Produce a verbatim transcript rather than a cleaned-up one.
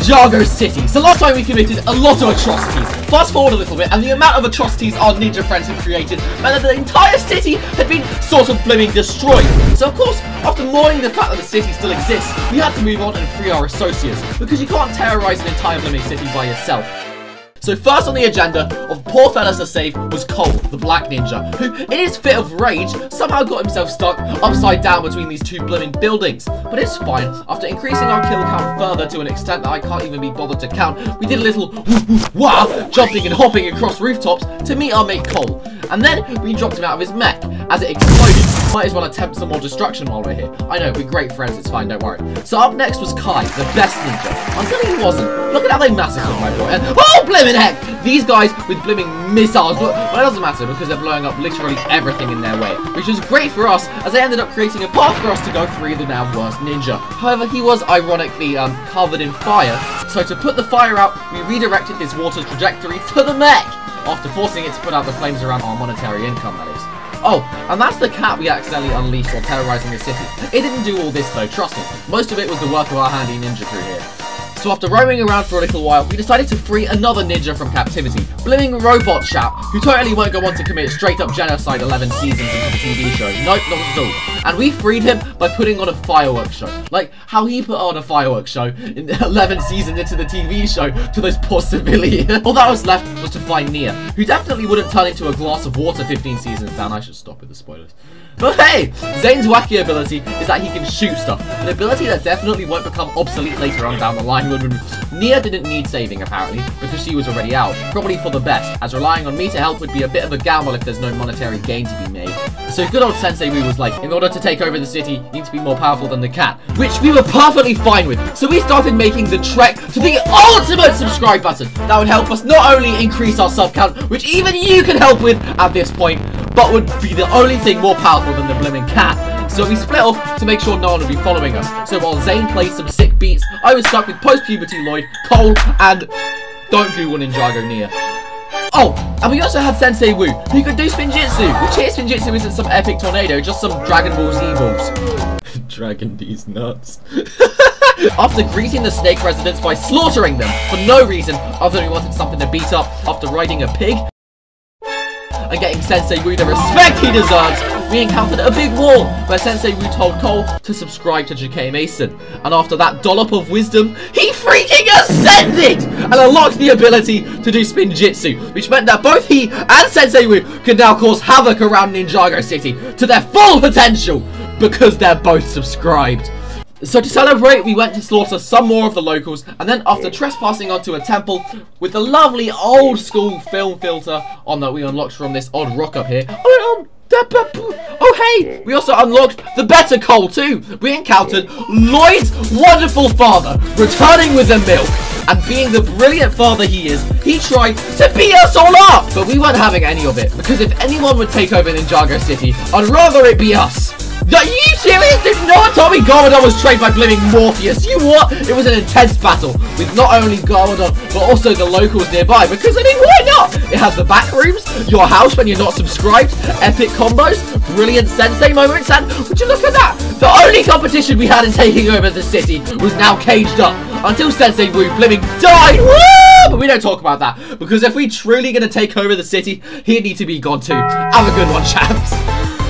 Ninjago City. So last time we committed a lot of atrocities. Fast forward a little bit, and the amount of atrocities our ninja friends had created meant that the entire city had been sort of blimming destroyed. So of course, after mourning the fact that the city still exists, we had to move on and free our associates, because you can't terrorize an entire blimming city by yourself. So first on the agenda of poor fellas to save was Cole, the Black Ninja, who, in his fit of rage, somehow got himself stuck upside down between these two blooming buildings. But it's fine. After increasing our kill count further to an extent that I can't even be bothered to count, we did a little wah, jumping and hopping across rooftops to meet our mate Cole. And then we dropped him out of his mech. As it exploded, might as well attempt some more destruction while we're here. I know, we're great friends, it's fine, don't worry. So up next was Kai, the best ninja. Until he wasn't. Look at how they massacred my boy. And oh, blimmin' heck! These guys with blimming missiles. Look, well, it doesn't matter because they're blowing up literally everything in their way. Which was great for us, as they ended up creating a path for us to go through the now worst ninja. However, he was ironically um, covered in fire. So to put the fire out, we redirected his water's trajectory to the mech, after forcing it to put out the flames around our monetary income, that is. Oh, and that's the cat we accidentally unleashed while terrorizing the city. It didn't do all this though, trust me. Most of it was the work of our handy ninja crew here. So after roaming around for a little while, we decided to free another ninja from captivity, Blimming Robot Chap, who totally won't go on to commit straight up genocide eleven seasons into the T V show. Nope, not at all. And we freed him by putting on a fireworks show. Like how he put on a fireworks show in eleven seasons into the T V show to those poor civilians. All that was left was to find Nia, who definitely wouldn't turn into a glass of water fifteen seasons down. I should stop with the spoilers. But hey, Zane's wacky ability is that he can shoot stuff, an ability that definitely won't become obsolete later on down the line. Nia didn't need saving apparently, because she was already out, probably for the best, as relying on me to help would be a bit of a gamble if there's no monetary gain to be made. So good old Sensei Wu was like, in order to take over the city, you need to be more powerful than the cat, which we were perfectly fine with. So we started making the trek to the ultimate subscribe button. That would help us not only increase our sub count, which even you can help with at this point, but would be the only thing more powerful than the blooming cat. So we split off to make sure no one would be following us. So while Zane played some sick beats, I was stuck with post-puberty Lloyd, Cole, and don't Google Ninjago Nia. Oh, and we also had Sensei Wu, who could do Spinjitzu, which here Spinjitzu isn't some epic tornado, just some Dragon Ball Z balls. Dragon D's nuts. After greeting the snake residents by slaughtering them for no reason other than we wanted something to beat up after riding a pig, and getting Sensei Wu the respect he deserves, we encountered a big wall where Sensei Wu told Cole to subscribe to J K Mason. And after that dollop of wisdom, he freaking ascended and unlocked the ability to do Spinjitzu, which meant that both he and Sensei Wu could now cause havoc around Ninjago City to their full potential because they're both subscribed. So to celebrate, we went to slaughter some more of the locals, and then after trespassing onto a temple with the lovely old school film filter on that we unlocked from this odd rock up here. Oh, um, oh hey, we also unlocked the better Cole too. We encountered Lloyd's wonderful father returning with the milk, and being the brilliant father he is, he tried to beat us all up. But we weren't having any of it, because if anyone would take over Ninjago City, I'd rather it be us. Are you serious? Did no one tell me Garmadon was trained by blaming Morpheus? You what? It was an intense battle with not only Garmadon, but also the locals nearby. Because, I mean, why not? It has the back rooms, your house when you're not subscribed, epic combos, brilliant sensei moments, and would you look at that? The only competition we had in taking over the city was now caged up until Sensei Wu bliming died. Woo! But we don't talk about that, because if we're truly going to take over the city, he'd need to be gone too. Have a good one, chaps.